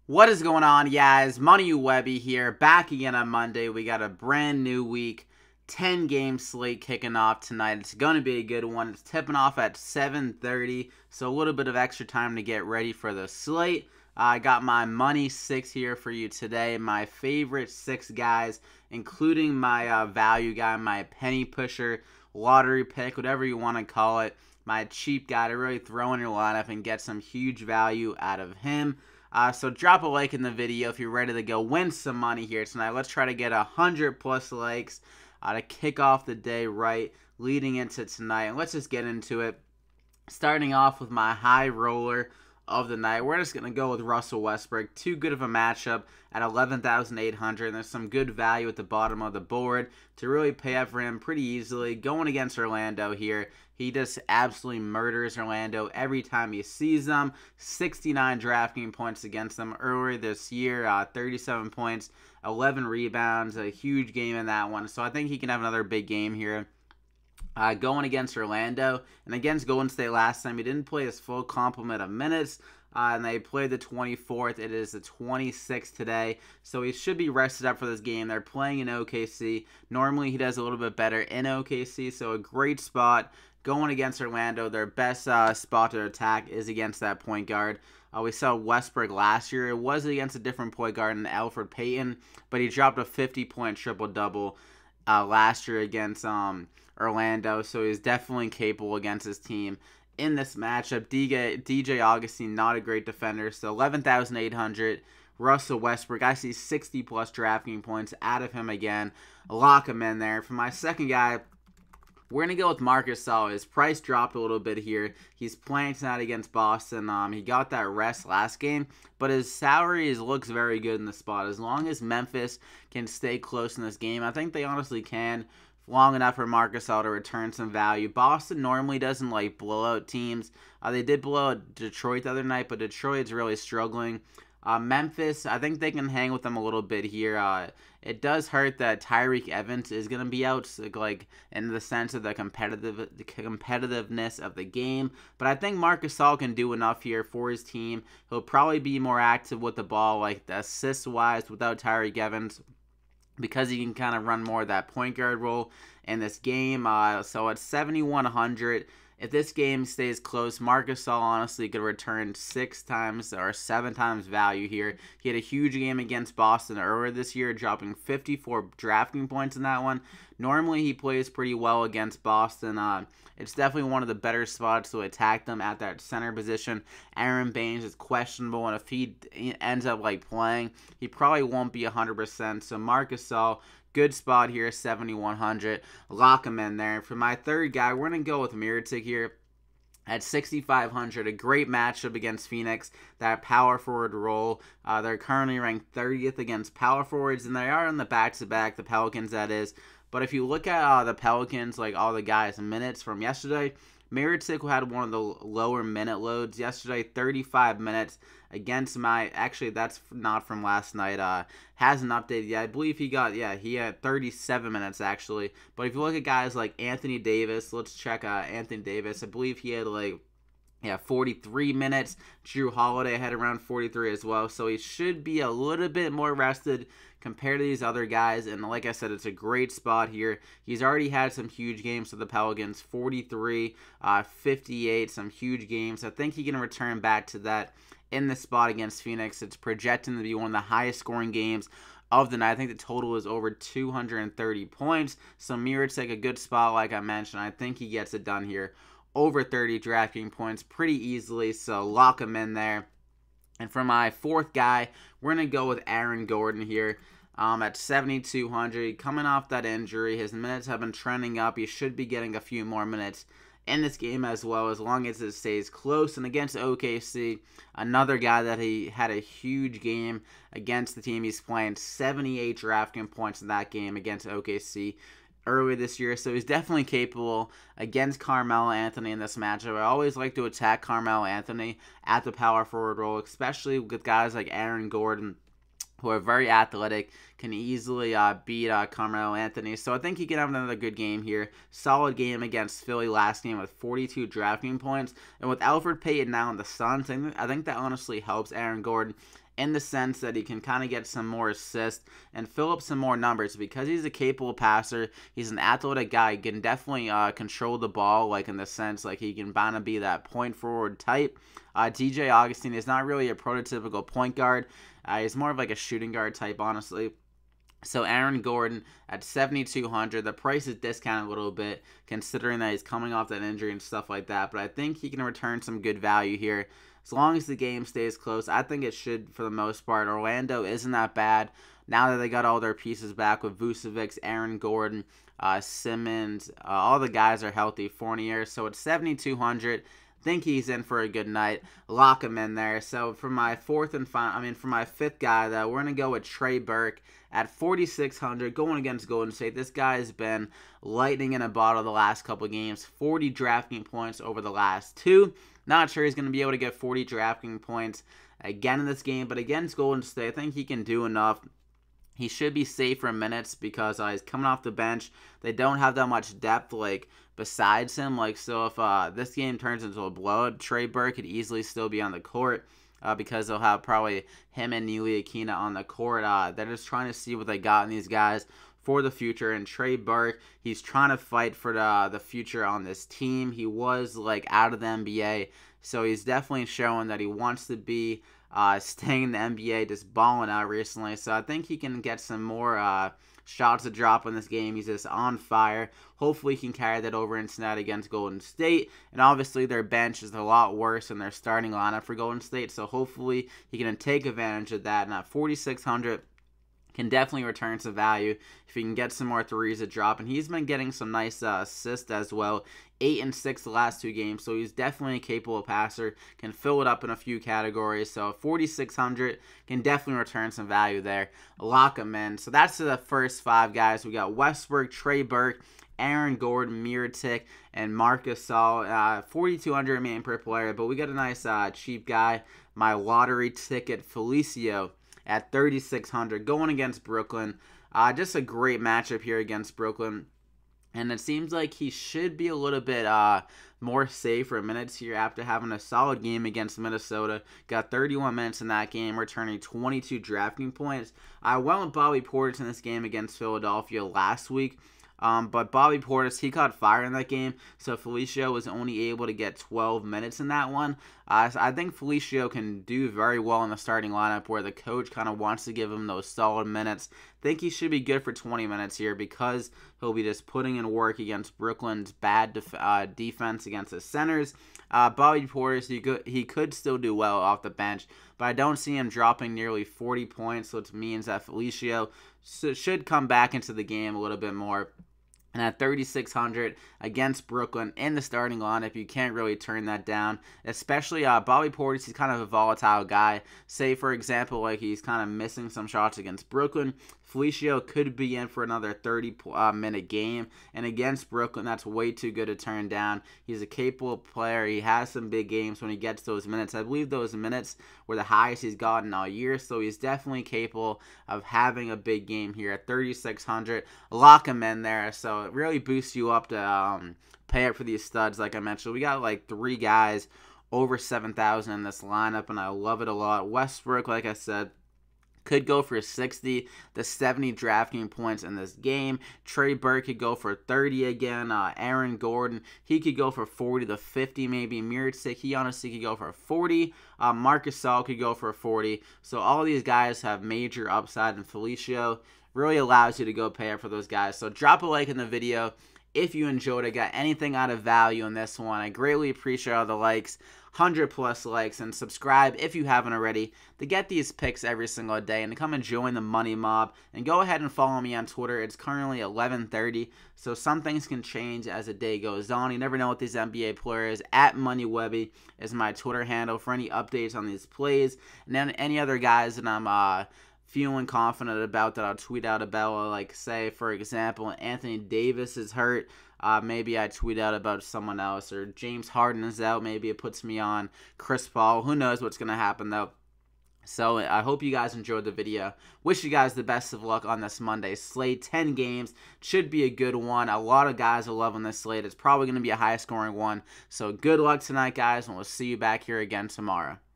What is going on, guys? Money Webby here, back again on Monday. We got a brand new week, 10-game slate kicking off tonight. It's going to be a good one. It's tipping off at 7:30, so a little bit of extra time to get ready for the slate. I got my money six here for you today. My favorite six guys, including my value guy, my penny pusher, lottery pick, whatever you want to call it. My cheap guy to really throw in your lineup and get some huge value out of him. So drop a like in the video if you're ready to go win some money here tonight. Let's try to get 100 plus likes to kick off the day right, leading into tonight. And let's just get into it. Starting off with my high roller of the night, we're just going to go with Russell Westbrook. Too good of a matchup at 11,800, and there's some good value at the bottom of the board to really pay up for him pretty easily. Going against Orlando here, he just absolutely murders Orlando every time he sees them. 69 DraftKings points against them earlier this year, 37 points, 11 rebounds, a huge game in that one. So I think he can have another big game here. Going against Orlando and against Golden State last time, he didn't play his full complement of minutes, and they played the 24th. It is the 26th today, so he should be rested up for this game. They're playing in OKC. Normally, he does a little bit better in OKC, so a great spot. Going against Orlando, their best spot to attack is against that point guard. We saw Westbrook last year. It was against a different point guard in Alfred Payton, but he dropped a 50-point triple-double last year against Orlando, so he's definitely capable against his team in this matchup. DJ Augustine, not a great defender, so 11,800. Russell Westbrook, I see 60 plus DraftKings points out of him again. Lock him in there. For my second guy, we're going to go with Marc Gasol. His price dropped a little bit here. He's playing tonight against Boston. He got that rest last game, but his salary looks very good in the spot. As long as Memphis can stay close in this game, I think they honestly can. Long enough for Marc Gasol to return some value. Boston normally doesn't like blowout teams. They did blow out Detroit the other night, but Detroit's really struggling. Memphis, I think they can hang with them a little bit here. It does hurt that Tyreke Evans is going to be out, like in the sense of the competitiveness of the game. But I think Marc Gasol can do enough here for his team. He'll probably be more active with the ball, like the assist-wise, without Tyreke Evans, because he can kind of run more of that point guard role in this game. So at 7,100, if this game stays close, Marc Gasol honestly could return 6 times or 7 times value here. He had a huge game against Boston earlier this year, dropping 54 DraftKings points in that one. Normally, he plays pretty well against Boston. It's definitely one of the better spots to attack them at that center position. Aaron Baines is questionable, and if he ends up playing, he probably won't be 100%. So Marc Gasol, good spot here, 7,100. Lock him in there. For my third guy, we're going to go with Mirotic here at 6,500. A great matchup against Phoenix, that power forward role. They're currently ranked 30th against power forwards, and they are in the back-to-back, the Pelicans, that is. But if you look at the Pelicans, like all the guys' minutes from yesterday, Mirotic had one of the lower minute loads yesterday, 35 minutes against actually that's not from last night, hasn't updated yet. I believe he had 37 minutes actually. But if you look at guys like Anthony Davis, let's check Anthony Davis. I believe he had 43 minutes. Jrue Holiday had around 43 as well. So he should be a little bit more rested compared to these other guys. And like I said, it's a great spot here. He's already had some huge games for the Pelicans. 43, 58, some huge games. I think he can return back to that in the spot against Phoenix. It's projecting to be one of the highest scoring games of the night. I think the total is over 230 points. So Mirotic, a good spot like I mentioned. I think he gets it done here. Over 30 DraftKings points pretty easily, so lock him in there. And for my fourth guy, we're going to go with Aaron Gordon here at 7,200. Coming off that injury, his minutes have been trending up. He should be getting a few more minutes in this game as well, as long as it stays close. And against OKC, another guy that he had a huge game against the team he's playing, 78 DraftKings points in that game against OKC earlier this year, so he's definitely capable against Carmelo Anthony in this matchup. I always like to attack Carmelo Anthony at the power forward role, especially with guys like Aaron Gordon, who are very athletic, can easily beat Carmelo Anthony. So I think he can have another good game here. Solid game against Philly last game with 42 DraftKings points. And with Alfred Payton now in the Suns, I think that honestly helps Aaron Gordon in the sense that he can kind of get some more assists and fill up some more numbers because he's a capable passer. He's an athletic guy. He can definitely control the ball, like in the sense like he can kind of be that point forward type. DJ Augustine is not really a prototypical point guard. He's more of like a shooting guard type, honestly. So Aaron Gordon at 7,200. The price is discounted a little bit considering that he's coming off that injury and stuff like that. But I think he can return some good value here. As long as the game stays close, I think it should for the most part. Orlando isn't that bad now that they got all their pieces back with Vucevic, Aaron Gordon, Simmons. All the guys are healthy. Fournier. So it's 7,200. Think he's in for a good night. Lock him in there. So for my for my fifth guy, though, we're gonna go with Trey Burke at 4,600, going against Golden State. This guy has been lightning in a bottle the last couple of games. 40 DraftKings points over the last two. Not sure he's gonna be able to get 40 DraftKings points again in this game, but against Golden State, I think he can do enough. He should be safe for minutes because he's coming off the bench. They don't have that much depth, like, besides him. Like, so if this game turns into a blowout, Trey Burke could easily still be on the court because they'll have probably him and Neely Aquina on the court. They're just trying to see what they got in these guys for the future. And Trey Burke, he's trying to fight for the future on this team. He was, like, out of the NBA, so he's definitely showing that he wants to be staying in the NBA, just balling out recently. So I think he can get some more shots to drop in this game. He's just on fire. Hopefully he can carry that over into tonight against Golden State. And obviously their bench is a lot worse than their starting lineup for Golden State. So hopefully he can take advantage of that. And at 4,600, can definitely return some value if he can get some more threes to drop. And he's been getting some nice assists as well. 8 and 6 the last two games. So he's definitely a capable passer. Can fill it up in a few categories. So 4,600 can definitely return some value there. Lock him in. So that's the first five guys. We got Westbrook, Trey Burke, Aaron Gordon, Mirotic, and Marc Gasol. 4,200 remaining per player. But we got a nice cheap guy. My lottery ticket, Felicio, at 3,600, going against Brooklyn. Just a great matchup here against Brooklyn. And it seems like he should be a little bit more safe for minutes here after having a solid game against Minnesota. Got 31 minutes in that game, returning 22 DraftKings points. I went with Bobby Portis in this game against Philadelphia last week. But Bobby Portis, he caught fire in that game, so Felicio was only able to get 12 minutes in that one. So I think Felicio can do very well in the starting lineup where the coach kind of wants to give him those solid minutes. Think he should be good for 20 minutes here because he'll be just putting in work against Brooklyn's bad defense against the centers. Bobby Portis, he could still do well off the bench, but I don't see him dropping nearly 40 points, which means that Felicio should come back into the game a little bit more. And at 3,600 against Brooklyn in the starting lineup, you can't really turn that down. Especially Bobby Portis, he's kind of a volatile guy. Say, for example, like he's kind of missing some shots against Brooklyn. Felicio could be in for another 30-minute game. And against Brooklyn, that's way too good to turn down. He's a capable player. He has some big games when he gets those minutes. I believe those minutes were the highest he's gotten all year. So he's definitely capable of having a big game here at 3,600. Lock him in there. So it really boosts you up to pay up for these studs. Like I mentioned, we got like 3 guys over 7,000 in this lineup, and I love it a lot. Westbrook, like I said, could go for 60 to 70 DraftKings points in this game. Trey Burke could go for 30 again. Aaron Gordon, he could go for 40 to 50 maybe. Mirotic, he honestly could go for 40. Marc Gasol could go for 40. So all these guys have major upside, and Felicio really allows you to go pay up for those guys. So drop a like in the video if you enjoyed it, got anything out of value in this one. I greatly appreciate all the likes. 100+ likes, and subscribe if you haven't already to get these picks every single day and to come and join the money mob. And go ahead and follow me on Twitter. It's currently 11:30, so some things can change as the day goes on. You never know with these NBA players. At MoneyWebby is my Twitter handle for any updates on these plays, and then any other guys that I'm feeling confident about that I'll tweet out about. Like, say, for example, Anthony Davis is hurt. Maybe I tweet out about someone else, or James Harden is out. Maybe it puts me on Chris Paul. Who knows what's going to happen, though. So I hope you guys enjoyed the video. Wish you guys the best of luck on this Monday slate. 10 games. Should be a good one. A lot of guys are loving this slate. It's probably going to be a high-scoring one. So good luck tonight, guys, and we'll see you back here again tomorrow.